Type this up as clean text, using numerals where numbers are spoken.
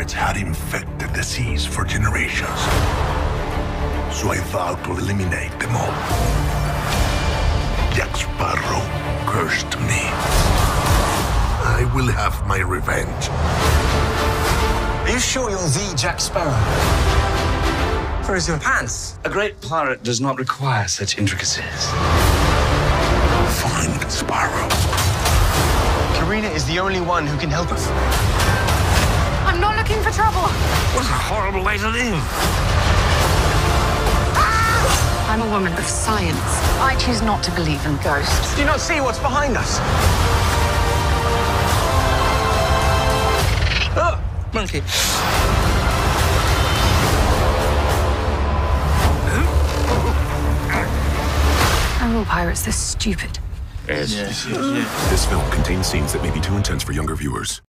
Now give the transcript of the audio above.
pirates had infected the seas for generations. So I vowed to eliminate them all. Jack Sparrow cursed me. I will have my revenge. Are you sure you're the Jack Sparrow? Where's your pants? A great pirate does not require such intricacies. Find Sparrow. Karina is the only one who can help us. I'm not looking for trouble. What a horrible way to live. I'm a woman of science. I choose not to believe in ghosts. Do you not see what's behind us? Oh, monkey. Are all pirates this stupid? Yes. This film contains scenes that may be too intense for younger viewers.